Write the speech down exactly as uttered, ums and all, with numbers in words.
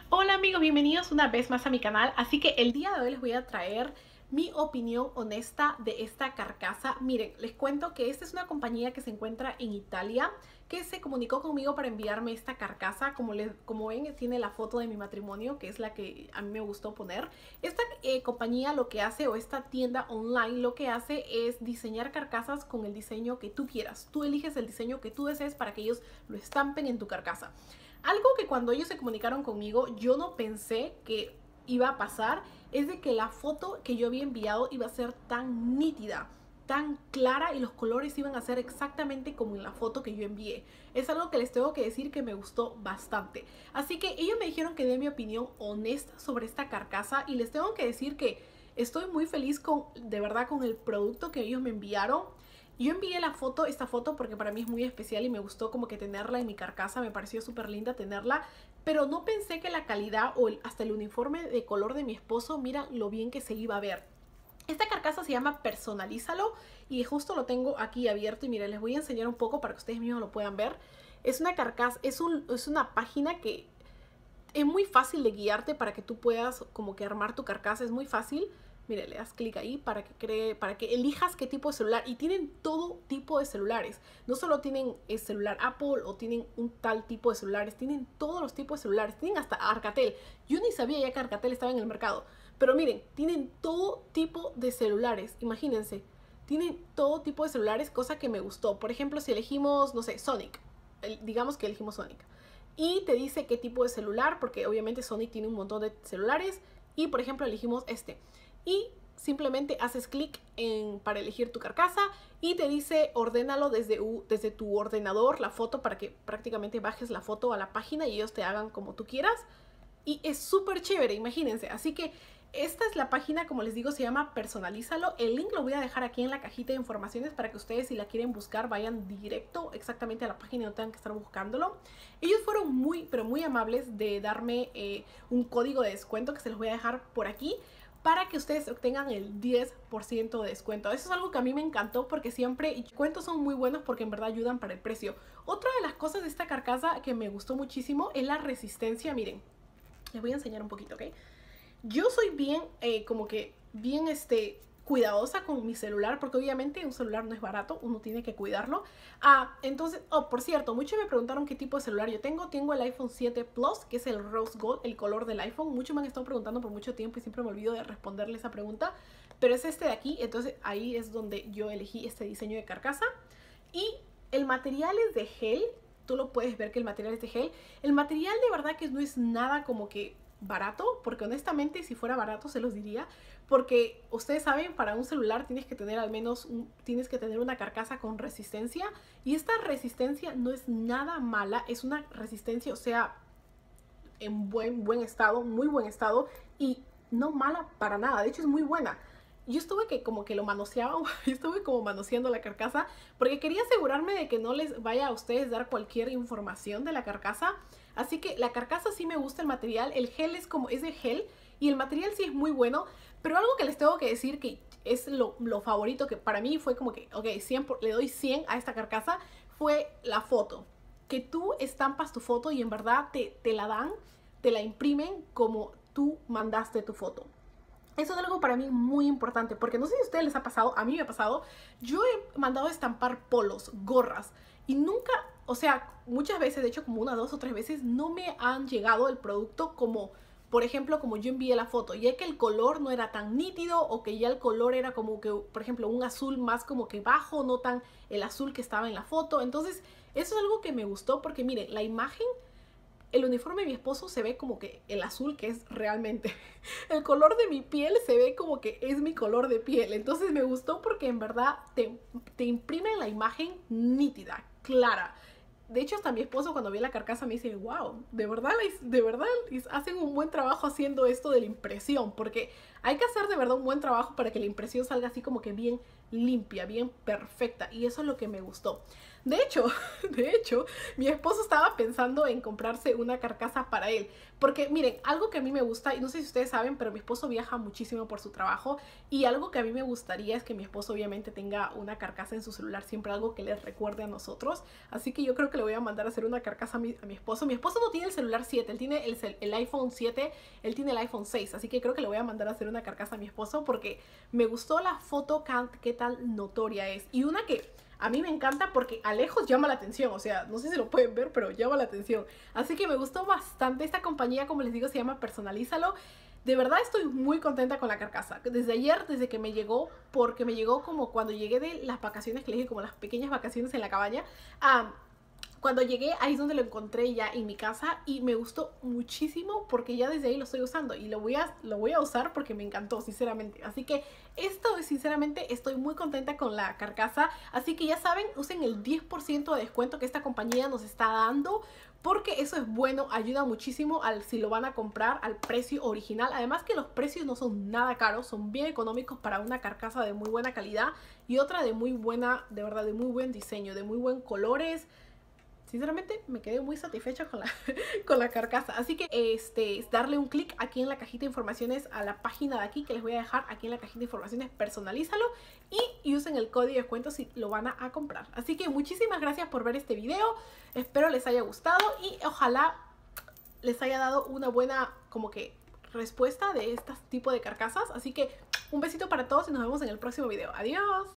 Hola amigos, bienvenidos una vez más a mi canal. Así que el día de hoy les voy a traer mi opinión honesta de esta carcasa. Miren, les cuento que esta es una compañía que se encuentra en Italia, que se comunicó conmigo para enviarme esta carcasa. Como, les, como ven, tiene la foto de mi matrimonio, que es la que a mí me gustó poner. Esta eh, compañía lo que hace, o esta tienda online, lo que hace es diseñar carcasas con el diseño que tú quieras. Tú eliges el diseño que tú desees para que ellos lo estampen en tu carcasa. Algo que cuando ellos se comunicaron conmigo yo no pensé que iba a pasar es de que la foto que yo había enviado iba a ser tan nítida, tan clara, y los colores iban a ser exactamente como en la foto que yo envié. Es algo que les tengo que decir que me gustó bastante. Así que ellos me dijeron que dé mi opinión honesta sobre esta carcasa, y les tengo que decir que estoy muy feliz con, de verdad, con el producto que ellos me enviaron. Yo envié la foto, esta foto, porque para mí es muy especial y me gustó como que tenerla en mi carcasa, me pareció súper linda tenerla, pero no pensé que la calidad o el, hasta el uniforme de color de mi esposo, mira lo bien que se iba a ver. Esta carcasa se llama Personalízalo y justo lo tengo aquí abierto, y miren, les voy a enseñar un poco para que ustedes mismos lo puedan ver. Es una carcasa, es, un, es una página que es muy fácil de guiarte para que tú puedas como que armar tu carcasa, es muy fácil. Mire, le das clic ahí para que cree, para que elijas qué tipo de celular, y tienen todo tipo de celulares. No solo tienen el celular Apple o tienen un tal tipo de celulares, tienen todos los tipos de celulares, tienen hasta Alcatel. Yo ni sabía ya que Alcatel estaba en el mercado, pero miren, tienen todo tipo de celulares, imagínense. Tienen todo tipo de celulares, cosa que me gustó. Por ejemplo, si elegimos, no sé, Sonic, digamos que elegimos Sonic, y te dice qué tipo de celular, porque obviamente Sonic tiene un montón de celulares, y por ejemplo elegimos este. Y simplemente haces clic en para elegir tu carcasa y te dice ordénalo desde, desde tu ordenador la foto, para que prácticamente bajes la foto a la página y ellos te hagan como tú quieras. Y es súper chévere, imagínense. Así que esta es la página, como les digo, se llama Personalízalo. El link lo voy a dejar aquí en la cajita de informaciones para que ustedes, si la quieren buscar, vayan directo exactamente a la página y no tengan que estar buscándolo. Ellos fueron muy, pero muy amables de darme eh, un código de descuento que se los voy a dejar por aquí, para que ustedes obtengan el diez por ciento de descuento. Eso es algo que a mí me encantó, porque siempre, y descuentos son muy buenos porque en verdad ayudan para el precio. Otra de las cosas de esta carcasa que me gustó muchísimo es la resistencia. Miren, les voy a enseñar un poquito, ¿ok? Yo soy bien, eh, como que, bien, este... cuidadosa con mi celular, porque obviamente un celular no es barato, uno tiene que cuidarlo. Ah, entonces, oh, por cierto, muchos me preguntaron qué tipo de celular yo tengo. Tengo el iPhone siete Plus, que es el Rose Gold, el color del iPhone. Muchos me han estado preguntando por mucho tiempo y siempre me olvido de responderle esa pregunta, pero es este de aquí. Entonces ahí es donde yo elegí este diseño de carcasa. Y el material es de gel, tú lo puedes ver que el material es de gel. El material de verdad que no es nada como que barato, porque honestamente si fuera barato se los diría, porque ustedes saben, para un celular tienes que tener al menos un, tienes que tener una carcasa con resistencia, y esta resistencia no es nada mala, es una resistencia, o sea, en buen, buen estado, muy buen estado, y no mala para nada, de hecho es muy buena. Yo estuve que como que lo manoseaba, yo estuve como manoseando la carcasa, porque quería asegurarme de que no les vaya a ustedes dar cualquier información de la carcasa. Así que la carcasa sí me gusta, el material, el gel es como, es de gel, y el material sí es muy bueno. Pero algo que les tengo que decir que es lo, lo favorito, que para mí fue como que, ok, cien por, le doy cien a esta carcasa, fue la foto. Que tú estampas tu foto y en verdad te, te la dan, te la imprimen como tú mandaste tu foto. Eso es algo para mí muy importante, porque no sé si a ustedes les ha pasado, a mí me ha pasado. Yo he mandado a estampar polos, gorras, y nunca, o sea, muchas veces, de hecho como una, dos o tres veces, no me han llegado el producto como, por ejemplo, como yo envié la foto, ya que el color no era tan nítido, o que ya el color era como que, por ejemplo, un azul más como que bajo, no tan el azul que estaba en la foto. Entonces, eso es algo que me gustó, porque miren, la imagen, el uniforme de mi esposo se ve como que el azul que es realmente. El color de mi piel se ve como que es mi color de piel. Entonces me gustó porque en verdad te, te imprime la imagen nítida, clara. De hecho, hasta mi esposo cuando vi la carcasa me dice, wow, de verdad, de verdad hacen un buen trabajo haciendo esto de la impresión, porque hay que hacer de verdad un buen trabajo para que la impresión salga así como que bien limpia, bien perfecta, y eso es lo que me gustó. De hecho, de hecho, mi esposo estaba pensando en comprarse una carcasa para él, Porque miren, algo que a mí me gusta, y no sé si ustedes saben, pero mi esposo viaja muchísimo por su trabajo, y algo que a mí me gustaría es que mi esposo obviamente tenga una carcasa en su celular, siempre algo que les recuerde a nosotros. Así que yo creo que le voy a mandar a hacer una carcasa a mi, a mi esposo. Mi esposo no tiene el celular siete, él tiene el, el iPhone siete, él tiene el iPhone seis, así que creo que le voy a mandar a hacer una carcasa a mi esposo porque me gustó la foto, qué tal notoria es. Y una que a mí me encanta porque a lejos llama la atención, o sea, no sé si lo pueden ver, pero llama la atención. Así que me gustó bastante esta compañía, como les digo, se llama Personalízalo. De verdad estoy muy contenta con la carcasa. Desde ayer, desde que me llegó, porque me llegó como cuando llegué de las vacaciones, que les dije, como las pequeñas vacaciones en la cabaña. Um, Cuando llegué, ahí es donde lo encontré ya en mi casa y me gustó muchísimo porque ya desde ahí lo estoy usando y lo voy a, lo voy a usar porque me encantó, sinceramente. Así que esto, sinceramente, estoy muy contenta con la carcasa. Así que ya saben, usen el diez por ciento de descuento que esta compañía nos está dando porque eso es bueno, ayuda muchísimo al si lo van a comprar al precio original. Además que los precios no son nada caros, son bien económicos para una carcasa de muy buena calidad y otra de muy buena, de verdad, de muy buen diseño, de muy buen colores. Sinceramente me quedé muy satisfecha con la, con la carcasa. Así que este, darle un clic aquí en la cajita de informaciones a la página de aquí que les voy a dejar aquí en la cajita de informaciones, personalízalo y, y usen el código de descuento si lo van a, a comprar. Así que muchísimas gracias por ver este video. Espero les haya gustado y ojalá les haya dado una buena como que respuesta de este tipo de carcasas. Así que un besito para todos y nos vemos en el próximo video. Adiós.